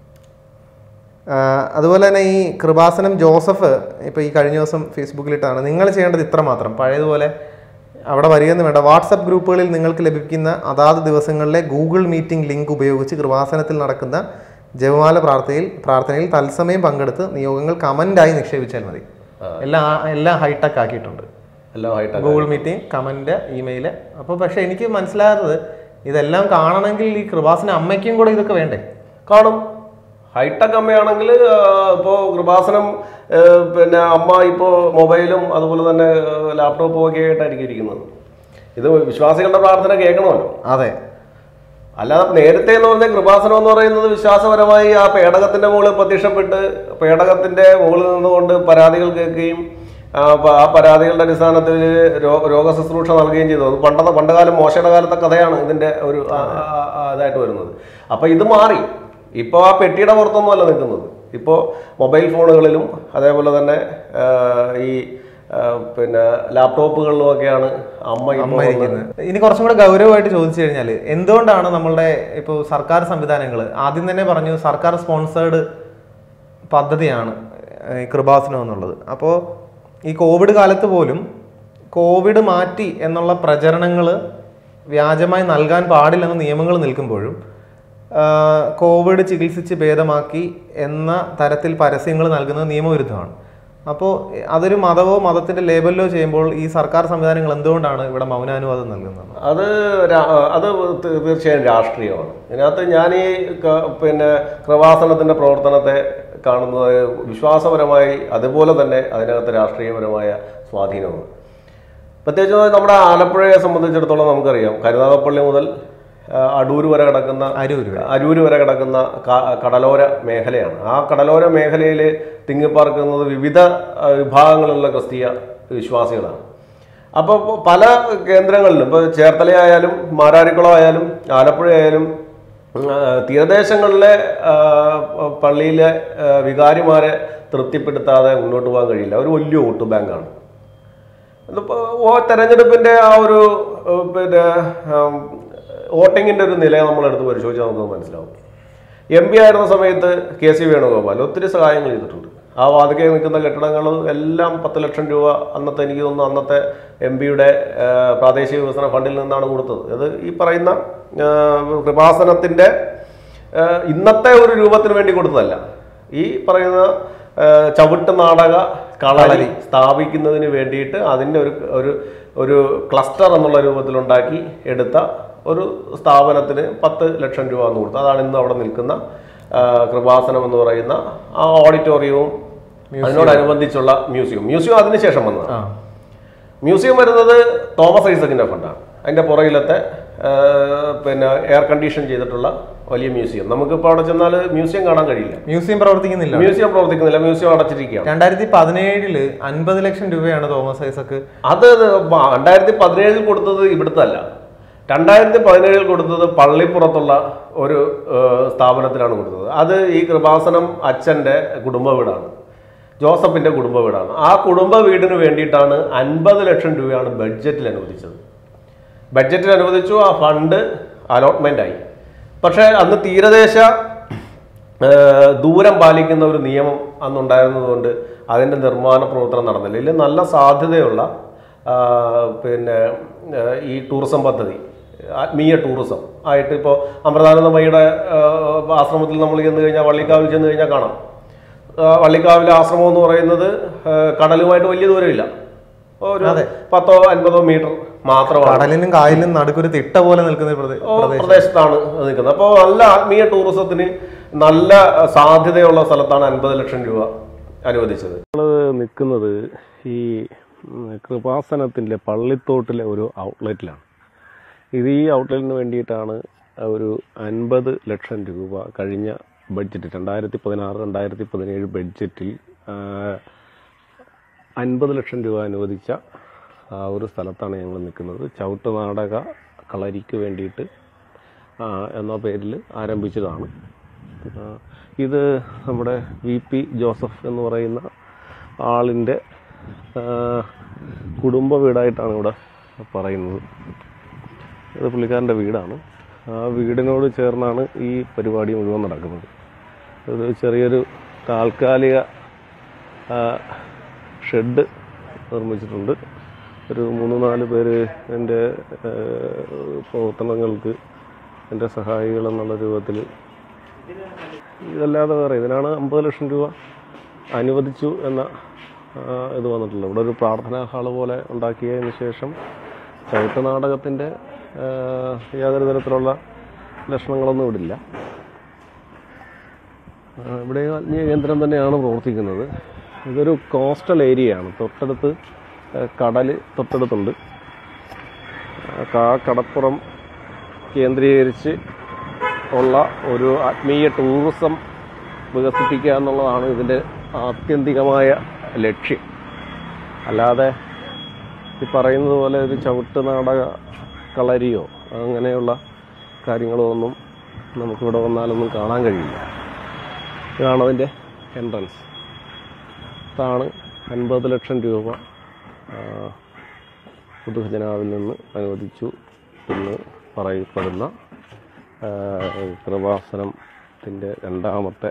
അതുപോലെ തന്നെ ഈ കൃപാസനം ജോസഫ് ഇപ്പോൾ ഈ കഴിഞ്ഞ ദിവസം ഫേസ്ബുക്കിലിട്ടാണ്, നിങ്ങൾ ചെയ്യേണ്ടത് ഇത്ര മാത്രം, പഴയതുപോലെ അവിടെ വരികയെന്ന് വേണ്ട, വാട്സപ്പ് ഗ്രൂപ്പുകളിൽ നിങ്ങൾക്ക് ലഭിക്കുന്ന അതാത് ദിവസങ്ങളിലെ ഗൂഗിൾ മീറ്റിംഗ് ലിങ്ക് ഉപയോഗിച്ച് കൃപാസനത്തിൽ നടക്കുന്ന ജപമാല പ്രാർത്ഥനയിൽ പ്രാർത്ഥനയിൽ തത്സമയം പങ്കെടുത്ത് നിയോഗങ്ങൾ കമൻ്റായി നിക്ഷേപിച്ചാൽ മതി. എല്ലാം എല്ലാം ഹൈടെക് ആക്കിയിട്ടുണ്ട്. എല്ലാം hi tech, Google meeting, comment, email. അപ്പോൾ പക്ഷേ എനിക്ക് മനസ്സിലാകുന്നത് ഇതെല്ലാം കാണണമെങ്കിൽ ഈ കൃപാസന അമ്മയ്ക്കും കൂടെ ഇതൊക്കെ വേണ്ടേ? കാണും. ഹൈടെക് അമ്മയാണെങ്കിൽ ഇപ്പോൾ കൃപാസനം പിന്നെ അമ്മ ഇപ്പോൾ മൊബൈലും അതുപോലെ തന്നെ ലാപ്ടോപ്പും ഒക്കെ ആയിട്ടായിരിക്കും ഇരിക്കുന്നത്. ഇത് വിശ്വാസികളുടെ പ്രാർത്ഥന കേൾക്കണമല്ലോ. അതെ. അല്ലാതെ നേരത്തെ എന്ന് പറഞ്ഞാൽ കൃപാസനം എന്ന് പറയുന്നത് വിശ്വാസപരമായി ആ പേടകത്തിന്റെ മുകളിൽ പ്രത്യക്ഷപ്പെട്ട് പേടകത്തിന്റെ മുകളിൽ നിന്നുകൊണ്ട് പരാതികൾ കേൾക്കുകയും ആ പരാതികളുടെ അടിസ്ഥാനത്തിൽ രോഗ ശുശ്രൂഷ നൽകുകയും ചെയ്തു. അത് പണ്ടത്തെ പണ്ടുകാലം മോശയുടെ കാലത്തെ കഥയാണ് ഇതിന്റെ ഒരു ഇതായിട്ട് വരുന്നത്. അപ്പൊ ഇത് മാറി. ഇപ്പോൾ ആ പെട്ടിയുടെ പുറത്തൊന്നുമല്ല നിൽക്കുന്നത്. ഇപ്പോൾ മൊബൈൽ ഫോണുകളിലും അതേപോലെ തന്നെ ഈ പിന്നെ ലാപ്ടോപ്പുകളിലും ഒക്കെയാണ് അമ്മ അമ്മ ഇരിക്കുന്നത്. ഇനി കുറച്ചും കൂടെ ഗൗരവമായിട്ട് ചോദിച്ചു കഴിഞ്ഞാൽ എന്തുകൊണ്ടാണ് നമ്മളുടെ ഇപ്പോൾ സർക്കാർ സംവിധാനങ്ങൾ, ആദ്യം തന്നെ പറഞ്ഞു സർക്കാർ സ്പോൺസേർഡ് പദ്ധതിയാണ് കൃപാസനം എന്നുള്ളത്. അപ്പോൾ ഈ കോവിഡ് കാലത്ത് പോലും കോവിഡ് മാറ്റി എന്നുള്ള പ്രചരണങ്ങൾ വ്യാജമായി നൽകാൻ പാടില്ലെന്ന നിയമങ്ങൾ നിൽക്കുമ്പോഴും കോവിഡ് ചികിത്സിച്ച് ഭേദമാക്കി എന്ന തരത്തിൽ പരസ്യങ്ങൾ നൽകുന്നത് നിയമവിരുദ്ധമാണ്. അപ്പോൾ അതൊരു മതമോ മതത്തിന്റെ ലേബലിലോ ചെയ്യുമ്പോൾ ഈ സർക്കാർ സംവിധാനങ്ങൾ എന്തുകൊണ്ടാണ് ഇവിടെ മൗനാനുവാദം നൽകുന്നത്? അത് അത് തീർച്ചയായും രാഷ്ട്രീയമാണ്. ഇതിനകത്ത് ഞാൻ ഈ പിന്നെ കൃപാസനത്തിന്റെ പ്രവർത്തനത്തെ കാണുന്നത് വിശ്വാസപരമായി, അതുപോലെ തന്നെ അതിനകത്ത് രാഷ്ട്രീയപരമായ സ്വാധീനമാണ്. പ്രത്യേകിച്ച് നമ്മുടെ ആലപ്പുഴയെ സംബന്ധിച്ചിടത്തോളം നമുക്കറിയാം, കരുനാഗപ്പള്ളി മുതൽ അടൂർ വരെ കിടക്കുന്ന അരൂര് വരെ കിടക്കുന്ന കടലോര മേഖലയാണ്. ആ കടലോര മേഖലയിൽ തിങ്ങിപ്പാർക്കുന്നത് വിവിധ വിഭാഗങ്ങളിലുള്ള ക്രിസ്തീയ വിശ്വാസികളാണ്. അപ്പോൾ പല കേന്ദ്രങ്ങളിലും ഇപ്പോൾ ചേർത്തലയായാലും മാരാരിക്കുളം ആയാലും ആലപ്പുഴ ആയാലും തീരദേശങ്ങളിലെ പള്ളിയിലെ വികാരിമാരെ തൃപ്തിപ്പെടുത്താതെ മുന്നോട്ട് പോകാൻ കഴിയില്ല. ഒരു വലിയ വോട്ട് ബാങ്കാണ്. ഇതിപ്പോൾ തെരഞ്ഞെടുപ്പിൻ്റെ ആ ഒരു പിന്നെ വോട്ടിങ്ങിൻ്റെ ഒരു നില നമ്മളെടുത്ത് പരിശോധിച്ചാൽ നമുക്ക് മനസ്സിലാവും. എം പി ആയിരുന്ന സമയത്ത് കെ സി വേണുഗോപാൽ ഒത്തിരി സഹായങ്ങൾ ചെയ്തിട്ടുണ്ട്. ആ വാതിക്കെ നിൽക്കുന്ന കെട്ടിടങ്ങൾ എല്ലാം പത്ത് ലക്ഷം രൂപ അന്നത്തെ, എനിക്ക് തോന്നുന്നു അന്നത്തെ എം പിയുടെ പ്രാദേശിക വികസന ഫണ്ടിൽ നിന്നാണ് കൊടുത്തത്. അത് ഈ പറയുന്ന കൃപാസനത്തിൻ്റെ ഇന്നത്തെ ഒരു രൂപത്തിന് വേണ്ടി കൊടുത്തതല്ല. ഈ പറയുന്ന ചവിട്ട് നാടക കളരി സ്ഥാപിക്കുന്നതിന് വേണ്ടിയിട്ട് അതിൻ്റെ ഒരു ഒരു ഒരു ക്ലസ്റ്റർ എന്നുള്ള രൂപത്തിലുണ്ടാക്കി എടുത്ത ഒരു സ്ഥാപനത്തിന് പത്ത് ലക്ഷം രൂപ എന്ന് കൊടുത്തു. അതാണ് ഇന്ന് അവിടെ നിൽക്കുന്ന കൃപാസനം എന്ന് പറയുന്ന ആ ഓഡിറ്റോറിയവും അതിനോടനുബന്ധിച്ചുള്ള മ്യൂസിയം. മ്യൂസിയം അതിനുശേഷം വന്നതാണ്. മ്യൂസിയം വരുന്നത് തോമസ് ഐസക്കിന്റെ ഫണ്ടാണ്. അതിന്റെ പുറകിലത്തെ പിന്നെ എയർ കണ്ടീഷൻ ചെയ്തിട്ടുള്ള വലിയ മ്യൂസിയം. നമുക്കിപ്പോൾ അവിടെ ചെന്നാൽ മ്യൂസിയം കാണാൻ കഴിയില്ല. മ്യൂസിയം പ്രവർത്തിക്കുന്നില്ല. മ്യൂസിയം പ്രവർത്തിക്കുന്നില്ല. മ്യൂസിയം അടച്ചിരിക്കുകയാണ്. രണ്ടായിരത്തി പതിനേഴില് അൻപത് ലക്ഷം രൂപയാണ് തോമസ് ഐസക്ക് അത് രണ്ടായിരത്തി പതിനേഴിൽ കൊടുത്തത് ഇവിടുത്തെ അല്ല. രണ്ടായിരത്തി പതിനേഴിൽ കൊടുത്തത് പള്ളിപ്പുറത്തുള്ള ഒരു സ്ഥാപനത്തിലാണ് കൊടുത്തത്. അത് ഈ കൃപാസനം അച്ഛൻ്റെ കുടുംബ വീടാണ്, ജോസഫിന്റെ കുടുംബ വീടാണ്. ആ കുടുംബ വീടിന് വേണ്ടിയിട്ടാണ് അൻപത് ലക്ഷം രൂപയാണ് ബഡ്ജറ്റിൽ അനുവദിച്ചത്. ബഡ്ജറ്റിൽ അനുവദിച്ചു, ആ ഫണ്ട് അലോട്ട്മെന്റ് ആയി. പക്ഷേ അന്ന് തീരദേശ ദൂരം പാലിക്കുന്ന ഒരു നിയമം അന്നുണ്ടായിരുന്നതുകൊണ്ട് അതിൻ്റെ നിർമ്മാണ പ്രവർത്തനം നടന്നില്ല. ഇതിൽ നല്ല സാധ്യതയുള്ള പിന്നെ ഈ ടൂറിസം പദ്ധതി, ആത്മീയ ടൂറിസം ആയിട്ട് ഇപ്പോൾ അമൃതാനന്ദമയുടെ ആശ്രമത്തിൽ നമ്മൾ ചെന്ന് കഴിഞ്ഞാൽ, വള്ളിക്കാവിൽ ചെന്ന് കഴിഞ്ഞാൽ കാണാം. വള്ളിക്കാവിലെ ആശ്രമം എന്ന് പറയുന്നത് കടലുമായിട്ട് വലിയ ദൂരമില്ല, ഒരു പത്തോ അൻപതോ മീറ്റർ മാത്രമാണ്. കടലിനും കായലിനും നടുക്കൊരു തിട്ട പോലെ നിൽക്കുന്ന പ്രദേശത്താണ് നിൽക്കുന്നത്. അപ്പോൾ നല്ല ആത്മീയ ടൂറിസത്തിന് നല്ല സാധ്യതയുള്ള സ്ഥലത്താണ് അൻപത് ലക്ഷം രൂപ അനുവദിച്ചത്. നമ്മൾ നിൽക്കുന്നത് ഈ കൃപാസനത്തിൻ്റെ പള്ളിത്തോട്ടിലെ ഒരു ഔട്ട്ലെറ്റിലാണ്. ഇത് ഈ ഔട്ട്ലെറ്റിന് വേണ്ടിയിട്ടാണ് ഒരു അൻപത് ലക്ഷം രൂപ കഴിഞ്ഞ ബഡ്ജറ്റ് രണ്ടായിരത്തി പതിനാറ് രണ്ടായിരത്തി പതിനേഴ് ബഡ്ജറ്റിൽ അൻപത് ലക്ഷം രൂപ അനുവദിച്ച ഒരു സ്ഥലത്താണ് ഞങ്ങൾ നിൽക്കുന്നത്. ചവിട്ടുനാടക കളരിക്ക് വേണ്ടിയിട്ട് എന്ന പേരിൽ ആരംഭിച്ചതാണ്. ഇത് നമ്മുടെ വി പി ജോസഫ് എന്ന് പറയുന്ന ആളിൻ്റെ കുടുംബ വീടായിട്ടാണ് ഇവിടെ പറയുന്നത്. ഇത് പുള്ളിക്കാരൻ്റെ വീടാണ്. ആ വീടിനോട് ചേർന്നാണ് ഈ പരിപാടി മുഴുവൻ നടക്കുന്നത്. ഇത് ചെറിയൊരു താൽക്കാലിക ഷെഡ് നിർമ്മിച്ചിട്ടുണ്ട്. ഒരു മൂന്ന് നാല് പേര് എൻ്റെ പ്രവർത്തനങ്ങൾക്ക് എൻ്റെ സഹായികൾ എന്നുള്ള രൂപത്തിൽ. ഇതല്ലാതെ വേറെ ഇതിനാണ് അമ്പത് ലക്ഷം രൂപ അനുവദിച്ചു എന്ന ഇത് വന്നിട്ടുള്ളത്. ഇവിടെ ഒരു പ്രാർത്ഥനാ ഹാള് പോലെ ഉണ്ടാക്കിയതിന് ശേഷം ചവിട്ട് നാടകത്തിൻ്റെ യാതൊരു തരത്തിലുള്ള ലക്ഷണങ്ങളൊന്നും ഇവിടില്ല. ഇവിടെ ആത്മീയ കേന്ദ്രം തന്നെയാണ് പ്രവർത്തിക്കുന്നത്. ഇതൊരു കോസ്റ്റൽ ഏരിയയാണ്. തൊട്ടടുത്ത് കടൽ തൊട്ടടുത്തുണ്ട്. ആ കടപ്പുറം കേന്ദ്രീകരിച്ച് ഉള്ള ഒരു ആത്മീയ ടൂറിസം വികസിപ്പിക്കുക എന്നുള്ളതാണ് ഇതിൻ്റെ ആത്യന്തികമായ ലക്ഷ്യം. അല്ലാതെ ഈ പറയുന്നത് പോലെ ഒരു ചവിട്ട് നാടക കളരിയോ അങ്ങനെയുള്ള കാര്യങ്ങളോ ഒന്നും നമുക്കിവിടെ വന്നാലൊന്നും കാണാൻ കഴിയില്ല. ഇതാണ് അതിൻ്റെ എൻട്രൻസ്. ഇതാണ് അൻപത് ലക്ഷം രൂപ പൊതുഖജനാവിൽ നിന്ന് അനുവദിച്ചു എന്ന് പറയപ്പെടുന്ന കൃപാസനത്തിൻ്റെ രണ്ടാമത്തെ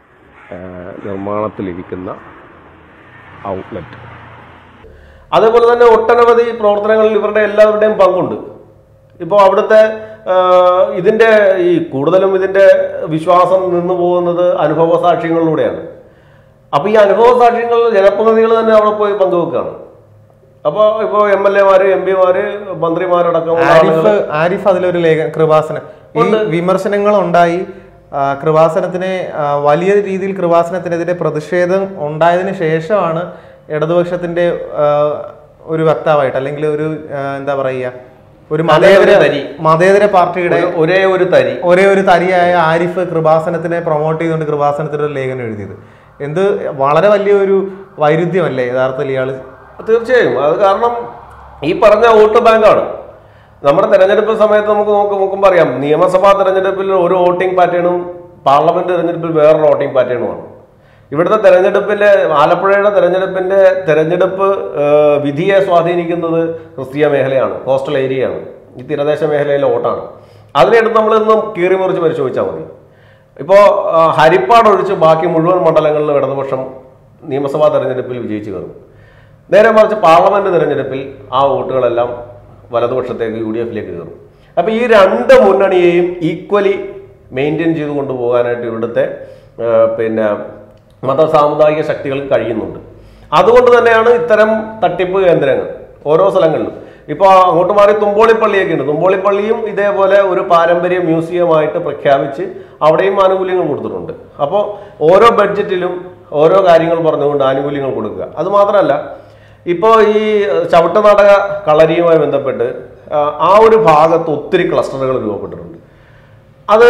നിർമ്മാണത്തിലിരിക്കുന്ന ഔട്ട്ലെറ്റ്. അതേപോലെ തന്നെ ഒട്ടനവധി പ്രവർത്തനങ്ങളിൽ ഇവരുടെ എല്ലാവരുടെയും പങ്കുണ്ട്. ഇപ്പോൾ അവിടുത്തെ ഇതിൻ്റെ ഈ കൂടുതലും ഇതിൻ്റെ വിശ്വാസം നിന്നു പോകുന്നത് അനുഭവ സാക്ഷ്യങ്ങളിലൂടെയാണ്. അപ്പോൾ ഈ അനുഭവ സാക്ഷ്യങ്ങൾ ജനപ്രതിനിധികൾ തന്നെ അവിടെ പോയി പങ്കുവെക്കുകയാണ്. അപ്പോൾ ഇപ്പോൾ എം എൽ എമാര് എം പിമാര് മന്ത്രിമാരടക്കം ആരിഫ് അതിലൊരു ലേഖനം കൃപാസനം ഈ വിമർശനങ്ങൾ ഉണ്ടായി. കൃപാസനത്തിനെ വലിയ രീതിയിൽ കൃപാസനത്തിനെതിരെ പ്രതിഷേധം ഉണ്ടായതിനു ശേഷമാണ് ഇടതുപക്ഷത്തിന്റെ ഒരു വക്താവായിട്ട് അല്ലെങ്കിൽ ഒരു എന്താ പറയുക ഒരു മതേതര മതേതര പാർട്ടിയുടെ ഒരേ ഒരു തരി ഒരേ ഒരു തരിയായ ആരിഫ് കൃപാസനത്തിനെ പ്രൊമോട്ട് ചെയ്തുകൊണ്ട് കൃപാസനത്തിന്റെ ഒരു ലേഖനം എഴുതിയത്. എന്ത് വളരെ വലിയൊരു വൈരുദ്ധ്യമല്ലേ യഥാർത്ഥത്തിൽ ഇയാള്? തീർച്ചയായും. അത് കാരണം ഈ പറഞ്ഞ വോട്ട് ബാങ്കാണ്. നമ്മുടെ തെരഞ്ഞെടുപ്പ് സമയത്ത് നമുക്ക് നോക്ക് നോക്കുമ്പോൾ അറിയാം, നിയമസഭാ തെരഞ്ഞെടുപ്പിൽ ഒരു വോട്ടിംഗ് പാറ്റേണും പാർലമെന്റ് തെരഞ്ഞെടുപ്പിൽ വേറൊരു വോട്ടിംഗ് പാറ്റേണുമാണ്. ഇവിടുത്തെ തെരഞ്ഞെടുപ്പിന്റെ ആലപ്പുഴയുടെ തെരഞ്ഞെടുപ്പിന്റെ തെരഞ്ഞെടുപ്പ് വിധിയെ സ്വാധീനിക്കുന്നത് ക്രിസ്തീയ മേഖലയാണ്, കോസ്റ്റൽ ഏരിയയാണ്, ഈ തീരദേശ മേഖലയിലെ വോട്ടാണ്. അതിനെടുത്ത് നമ്മളിന്നും കീറി മുറിച്ച് പരിശോധിച്ചാൽ മതി. ഇപ്പോൾ ഹരിപ്പാട് ഒഴിച്ച് ബാക്കി മുഴുവൻ മണ്ഡലങ്ങളിലും ഇടതുപക്ഷം നിയമസഭാ തെരഞ്ഞെടുപ്പിൽ വിജയിച്ചു കയറും. നേരെ മറിച്ച് പാർലമെന്റ് തെരഞ്ഞെടുപ്പിൽ ആ വോട്ടുകളെല്ലാം വലതുപക്ഷത്തേക്ക് യു ഡി എഫിലേക്ക് കയറും. അപ്പോൾ ഈ രണ്ട് മുന്നണിയെയും ഈക്വലി മെയിൻറ്റെയിൻ ചെയ്ത് കൊണ്ടുപോകാനായിട്ട് ഇവിടുത്തെ പിന്നെ മത സാമുദായിക ശക്തികൾക്ക് കഴിയുന്നുണ്ട്. അതുകൊണ്ട് തന്നെയാണ് ഇത്തരം തട്ടിപ്പ് കേന്ദ്രങ്ങൾ ഓരോ സ്ഥലങ്ങളിലും. ഇപ്പോൾ അങ്ങോട്ട് മാറി തുമ്പോളിപ്പള്ളിയൊക്കെ ഉണ്ട്. തുമ്പോളിപ്പള്ളിയും ഇതേപോലെ ഒരു പാരമ്പര്യ മ്യൂസിയമായിട്ട് പ്രഖ്യാപിച്ച് അവിടെയും ആനുകൂല്യങ്ങൾ കൊടുത്തിട്ടുണ്ട്. അപ്പോൾ ഓരോ ബഡ്ജറ്റിലും ഓരോ കാര്യങ്ങൾ പറഞ്ഞുകൊണ്ട് ആനുകൂല്യങ്ങൾ കൊടുക്കുക. അത് മാത്രമല്ല, ഇപ്പോൾ ഈ ചവിട്ട് നാടക കളരിയുമായി ബന്ധപ്പെട്ട് ആ ഒരു ഭാഗത്ത് ഒത്തിരി ക്ലസ്റ്ററുകൾ രൂപപ്പെട്ടിട്ടുണ്ട്. അത്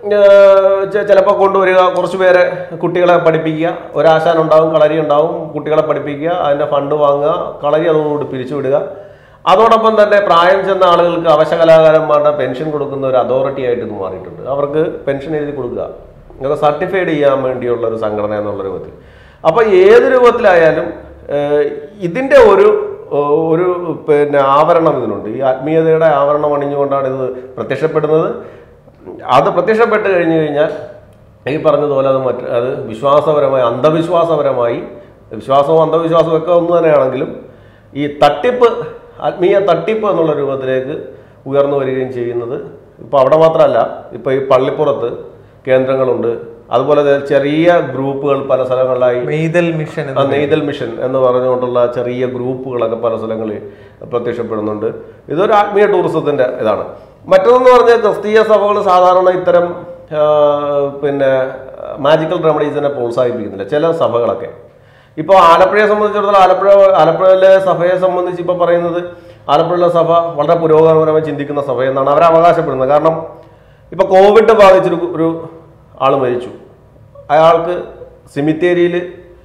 ചിലപ്പോൾ കൊണ്ടുവരിക, കുറച്ച് പേരെ കുട്ടികളെ പഠിപ്പിക്കുക, ഒരാശാൻ ഉണ്ടാവും, കളരി ഉണ്ടാവും, കുട്ടികളെ പഠിപ്പിക്കുക, അതിൻ്റെ ഫണ്ട് വാങ്ങുക, കളരി അതോടുകൂടി പിരിച്ചുവിടുക. അതോടൊപ്പം തന്നെ പ്രായം ചെന്ന ആളുകൾക്ക് അവശകലാകാരന്മാരുടെ പെൻഷൻ കൊടുക്കുന്ന ഒരു അതോറിറ്റി ആയിട്ട് ഇത് മാറിയിട്ടുണ്ട്. അവർക്ക് പെൻഷൻ എഴുതി കൊടുക്കുക, ഇതൊക്കെ സർട്ടിഫൈഡ് ചെയ്യാൻ വേണ്ടിയുള്ള ഒരു സംഘടന എന്നുള്ള രൂപത്തിൽ. അപ്പോൾ ഏത് രൂപത്തിലായാലും ഇതിൻ്റെ ഒരു ഒരു പിന്നെ ആവരണം ഇതിനുണ്ട്. ഈ ആത്മീയതയുടെ ആവരണം അണിഞ്ഞുകൊണ്ടാണ് ഇത് പ്രത്യക്ഷപ്പെടുന്നത്. അത് പ്രത്യക്ഷപ്പെട്ട് കഴിഞ്ഞു കഴിഞ്ഞാൽ ഈ പറഞ്ഞതുപോലെ അത് മറ്റ് അത് വിശ്വാസപരമായി അന്ധവിശ്വാസപരമായി, വിശ്വാസവും അന്ധവിശ്വാസവും ഒക്കെ ഒന്ന് തന്നെയാണെങ്കിലും ഈ തട്ടിപ്പ്, ആത്മീയ തട്ടിപ്പ് എന്നുള്ള രൂപത്തിലേക്ക് ഉയർന്നു വരികയും ചെയ്യുന്നത്. ഇപ്പോൾ അവിടെ മാത്രമല്ല, ഇപ്പോൾ ഈ പള്ളിപ്പുറത്ത് കേന്ദ്രങ്ങളുണ്ട്, അതുപോലെ ചെറിയ ഗ്രൂപ്പുകൾ പല സ്ഥലങ്ങളിലായി, നെയ്തൽ മിഷൻ നെയ്തൽ മിഷൻ എന്ന് പറഞ്ഞുകൊണ്ടുള്ള ചെറിയ ഗ്രൂപ്പുകളൊക്കെ പല സ്ഥലങ്ങളിൽ പ്രത്യക്ഷപ്പെടുന്നുണ്ട്. ഇതൊരു ആത്മീയ ടൂറിസത്തിന്റെ ഇതാണ്. മറ്റൊന്നെന്ന് പറഞ്ഞാൽ ക്രിസ്തീയ സഭകൾ സാധാരണ ഇത്തരം പിന്നെ മാജിക്കൽ റെമഡീസിനെ പ്രോത്സാഹിപ്പിക്കുന്നില്ല. ചില സഭകളൊക്കെ ഇപ്പോൾ ആലപ്പുഴയെ സംബന്ധിച്ചിടത്തോളം ആലപ്പുഴ ആലപ്പുഴയിലെ സഭയെ സംബന്ധിച്ച് ഇപ്പോൾ പറയുന്നത് ആലപ്പുഴയിലെ സഭ വളരെ പുരോഗമനപരമായി ചിന്തിക്കുന്ന സഭയെന്നാണ് അവർ അവകാശപ്പെടുന്നത്. കാരണം ഇപ്പോൾ കോവിഡ് ബാധിച്ചൊരു ഒരു ആൾ മരിച്ചു, അയാൾക്ക് സിമിത്തേരിയിൽ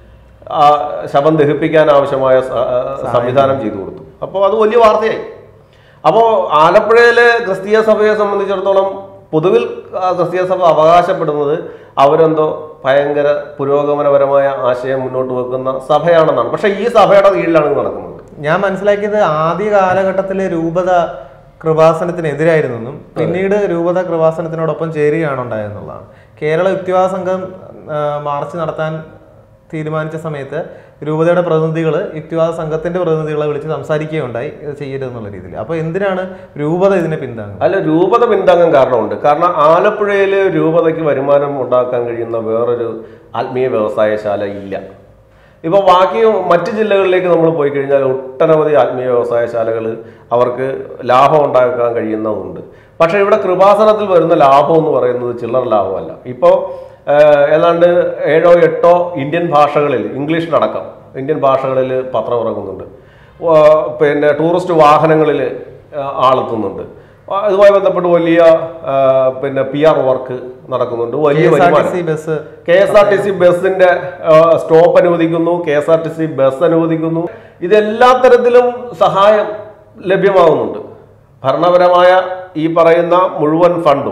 ശവം ദഹിപ്പിക്കാൻ ആവശ്യമായ സംവിധാനം ചെയ്തു കൊടുത്തു. അപ്പോൾ അത് വലിയ വാർത്തയായി. അപ്പോൾ ആലപ്പുഴയിലെ ക്രിസ്തീയ സഭയെ സംബന്ധിച്ചിടത്തോളം പൊതുവിൽ ക്രിസ്തീയ സഭ അവകാശപ്പെടുന്നത് അവരെന്തോ ഭയങ്കര പുരോഗമനപരമായ ആശയം മുന്നോട്ട് വെക്കുന്ന സഭയാണെന്നാണ്. പക്ഷെ ഈ സഭയുടെ കീഴിലാണ് നടക്കുന്നത്. ഞാൻ മനസ്സിലാക്കിയത് ആദ്യ കാലഘട്ടത്തിലെ രൂപത കൃപാസനത്തിനെതിരായിരുന്നെന്നും പിന്നീട് രൂപത കൃപാസനത്തിനോടൊപ്പം ചേരുകയാണ് ഉണ്ടായെന്നുള്ളതാണ്. കേരള യുക്തിവാദ സംഘം മാർച്ച് നടത്താൻ തീരുമാനിച്ച സമയത്ത് രൂപതയുടെ പ്രതിനിധികൾ യുക്തിവാദ സംഘത്തിന്റെ പ്രതിനിധികളെ വിളിച്ച് സംസാരിക്കുകയുണ്ടായി ഇത് ചെയ്യരുതെന്നുള്ള രീതിയിൽ. അപ്പൊ എന്തിനാണ് രൂപത ഇതിനെ പിന്താങ്ങുന്നത്? അല്ല, രൂപത പിന്താങ്ങാൻ കാരണമുണ്ട്. കാരണം ആലപ്പുഴയിൽ രൂപതയ്ക്ക് വരുമാനം ഉണ്ടാക്കാൻ കഴിയുന്ന വേറൊരു ആത്മീയ വ്യവസായശാല ഇല്ല. ഇപ്പൊ ബാക്കി മറ്റു ജില്ലകളിലേക്ക് നമ്മൾ പോയി കഴിഞ്ഞാൽ ഒട്ടനവധി ആത്മീയ വ്യവസായശാലകൾ അവർക്ക് ലാഭം ഉണ്ടാക്കാൻ കഴിയുന്നതുണ്ട്. പക്ഷെ ഇവിടെ കൃപാസനത്തിൽ വരുന്ന ലാഭം എന്ന് പറയുന്നത് ചില്ലറ ലാഭമല്ല. ഇപ്പോൾ ഏതാണ്ട് ഏഴോ എട്ടോ ഇന്ത്യൻ ഭാഷകളിൽ, ഇംഗ്ലീഷിലടക്കം ഇന്ത്യൻ ഭാഷകളിൽ പത്രം ഇറങ്ങുന്നുണ്ട്. പിന്നെ ടൂറിസ്റ്റ് വാഹനങ്ങളിൽ ആളെത്തുന്നുണ്ട്. ഇതുമായി ബന്ധപ്പെട്ട് വലിയ പിന്നെ പി ആർ വർക്ക് നടക്കുന്നുണ്ട്. വലിയ വരുമാനം. K S R T C ബസ്സിന്റെ സ്റ്റോപ്പ് അനുവദിക്കുന്നു, K S R T C bus അനുവദിക്കുന്നു. ഇതെല്ലാ തരത്തിലും സഹായം ലഭ്യമാകുന്നുണ്ട്. ഭരണപരമായ ഈ പറയുന്ന മുഴുവൻ ഫണ്ടും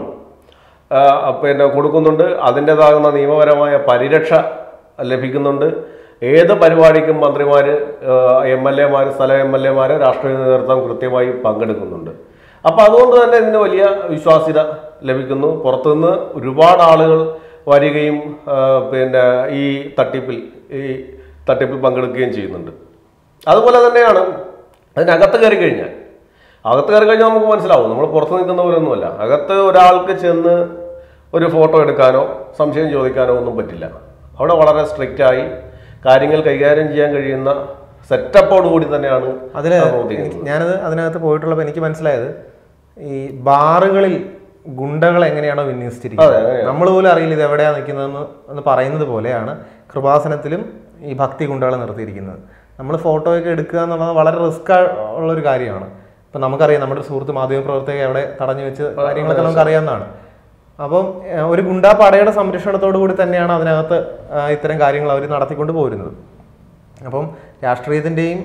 പിന്നെ കൊടുക്കുന്നുണ്ട്. അതിൻ്റെതാകുന്ന നിയമപരമായ പരിരക്ഷ ലഭിക്കുന്നുണ്ട്. ഏത് പരിപാടിക്കും മന്ത്രിമാർ, എം എൽ എമാർ, സ്ഥല എം എൽ എമാർ, രാഷ്ട്രീയ നേതൃത്വം കൃത്യമായി പങ്കെടുക്കുന്നുണ്ട്. അപ്പം അതുകൊണ്ട് തന്നെ ഇതിന് വലിയ വിശ്വാസ്യത ലഭിക്കുന്നു. പുറത്തുനിന്ന് ഒരുപാട് ആളുകൾ വരികയും പിന്നെ ഈ തട്ടിപ്പിൽ ഈ തട്ടിപ്പിൽ പങ്കെടുക്കുകയും ചെയ്യുന്നുണ്ട്. അതുപോലെ തന്നെയാണ് അതിനകത്ത് കയറി കഴിഞ്ഞാൽ അകത്ത് കയറി കഴിഞ്ഞാൽ നമുക്ക് മനസ്സിലാവും, നമ്മൾ പുറത്ത് നിൽക്കുന്നവരൊന്നുമല്ല. അകത്ത് ഒരാൾക്ക് ചെന്ന് ഒരു ഫോട്ടോ എടുക്കാനോ സംശയം ചോദിക്കാനോ ഒന്നും പറ്റില്ല. അവിടെ വളരെ സ്ട്രിക്റ്റായി കാര്യങ്ങൾ കൈകാര്യം ചെയ്യാൻ കഴിയുന്ന സെറ്റപ്പോട് കൂടി തന്നെയാണ് അതിൽ ഞാനത് അതിനകത്ത് പോയിട്ടുള്ളപ്പോൾ എനിക്ക് മനസ്സിലായത് ഈ ബാറുകളിൽ ഗുണ്ടകൾ എങ്ങനെയാണോ വിന്യസിച്ചിരിക്കുന്നത് നമ്മൾ പോലും അറിയില്ല ഇത് എവിടെയാണ് നിൽക്കുന്നതെന്ന് എന്ന് പറയുന്നത് പോലെയാണ് കൃപാസനത്തിലും ഈ ഭക്തി ഗുണ്ടകളെ നിർത്തിയിരിക്കുന്നത്. നമ്മൾ ഫോട്ടോയൊക്കെ എടുക്കുക എന്നുള്ളത് വളരെ റിസ്ക് ഉള്ളൊരു കാര്യമാണ്. ഇപ്പം നമുക്കറിയാം, നമ്മുടെ സുഹൃത്ത് മാധ്യമപ്രവർത്തക എവിടെ തടഞ്ഞു വെച്ച് കാര്യങ്ങളൊക്കെ നമുക്ക് അറിയാവുന്നതാണ്. അപ്പം ഒരു ഗുണ്ടാ പടയുടെ സംരക്ഷണത്തോടു കൂടി തന്നെയാണ് അതിനകത്ത് ഇത്തരം കാര്യങ്ങൾ അവർ നടത്തിക്കൊണ്ട് പോരുന്നത്. അപ്പം രാഷ്ട്രീയത്തിൻ്റെയും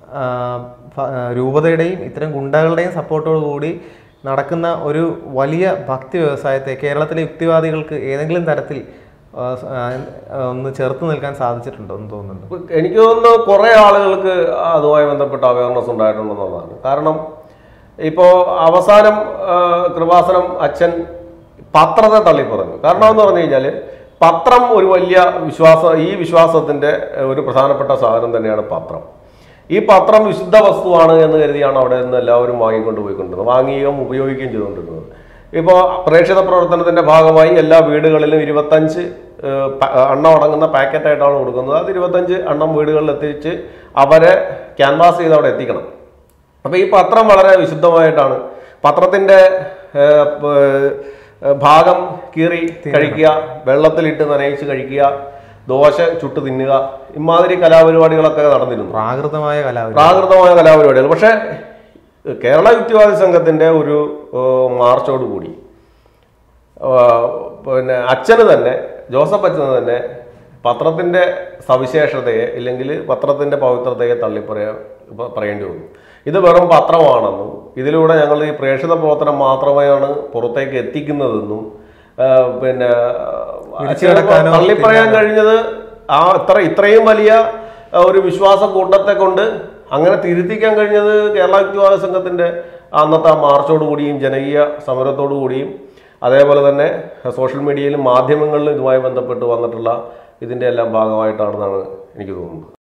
രൂപതയുടെയും ഇത്തരം ഗുണ്ടകളുടെയും സപ്പോർട്ടോടു കൂടി നടക്കുന്ന ഒരു വലിയ ഭക്തി വ്യവസായത്തെ കേരളത്തിലെ യുക്തിവാദികൾക്ക് ഏതെങ്കിലും തരത്തിൽ ഒന്ന് ചേർത്ത് നിൽക്കാൻ സാധിച്ചിട്ടുണ്ടോ എന്ന് തോന്നുന്നുണ്ട്? എനിക്ക് തോന്നുന്നു കുറേ ആളുകൾക്ക് അതുമായി ബന്ധപ്പെട്ട അവയർനെസ് ഉണ്ടായിട്ടുണ്ടെന്നുള്ളതാണ്. കാരണം ഇപ്പോൾ അവസാനം കൃപാസനം അച്ഛൻ പത്രത്തെ തള്ളിപ്പറഞ്ഞു. കാരണം എന്ന് പറഞ്ഞു കഴിഞ്ഞാൽ പത്രം ഒരു വലിയ വിശ്വാസം, ഈ വിശ്വാസത്തിൻ്റെ ഒരു പ്രധാനപ്പെട്ട സാധനം തന്നെയാണ് പത്രം. ഈ പത്രം വിശുദ്ധ വസ്തുവാണ് എന്ന് കരുതിയാണ് അവിടെ നിന്ന് എല്ലാവരും വാങ്ങിക്കൊണ്ട് പോയിക്കൊണ്ടിരുന്നത്, വാങ്ങുകയും ഉപയോഗിക്കുകയും ചെയ്തുകൊണ്ടിരുന്നത്. ഇപ്പോൾ പ്രേക്ഷിത പ്രവർത്തനത്തിൻ്റെ ഭാഗമായി എല്ലാ വീടുകളിലും ഇരുപത്തഞ്ച് എണ്ണം അടങ്ങുന്ന പാക്കറ്റായിട്ടാണ് കൊടുക്കുന്നത്. അത് ഇരുപത്തഞ്ച് എണ്ണം വീടുകളിൽ എത്തിച്ച് അവരെ ക്യാൻവാസ് ചെയ്ത് അവിടെ എത്തിക്കണം. അപ്പോൾ ഈ പത്രം വളരെ വിശുദ്ധമായിട്ടാണ്. പത്രത്തിൻ്റെ ഭാഗം കീറി കഴിക്കുക, വെള്ളത്തിലിട്ട് നനയിച്ച് കഴിക്കുക, ദോശ ചുട്ട് തിന്നുക, ഇമാതിരി കലാപരിപാടികളൊക്കെ നടന്നിരുന്നു. പ്രാകൃതമായ കലാ പ്രാകൃതമായ കലാപരിപാടികൾ. പക്ഷേ കേരള യുക്തിവാദി സംഘത്തിൻ്റെ ഒരു മാർച്ചോടുകൂടി പിന്നെ അച്ഛന് തന്നെ, ജോസഫ് അച്ഛന് തന്നെ പത്രത്തിൻ്റെ സവിശേഷതയെ ഇല്ലെങ്കിൽ പത്രത്തിൻ്റെ പവിത്രതയെ തള്ളിപ്പറയാ പറയേണ്ടി വന്നു. ഇത് വെറും പത്രമാണെന്നും ഇതിലൂടെ ഞങ്ങൾ ഈ പ്രേക്ഷിത പ്രവർത്തനം മാത്രമാണ് പുറത്തേക്ക് എത്തിക്കുന്നതെന്നും പിന്നെ തള്ളിപ്പറയാൻ കഴിഞ്ഞത് ആ ഇത്ര ഇത്രയും വലിയ ഒരു വിശ്വാസ കൂട്ടത്തെ കൊണ്ട് അങ്ങനെ തിരുത്തിക്കാൻ കഴിഞ്ഞത് കേരള യുക്തിവാദ സംഘത്തിൻ്റെ അന്നത്തെ ആ മാർച്ചോടുകൂടിയും ജനകീയ സമരത്തോടു കൂടിയും അതേപോലെ തന്നെ സോഷ്യൽ മീഡിയയിലും മാധ്യമങ്ങളിലും ഇതുമായി ബന്ധപ്പെട്ട് വന്നിട്ടുള്ള ഇതിൻ്റെ എല്ലാം ഭാഗമായിട്ടാണെന്നാണ് എനിക്ക് തോന്നുന്നത്.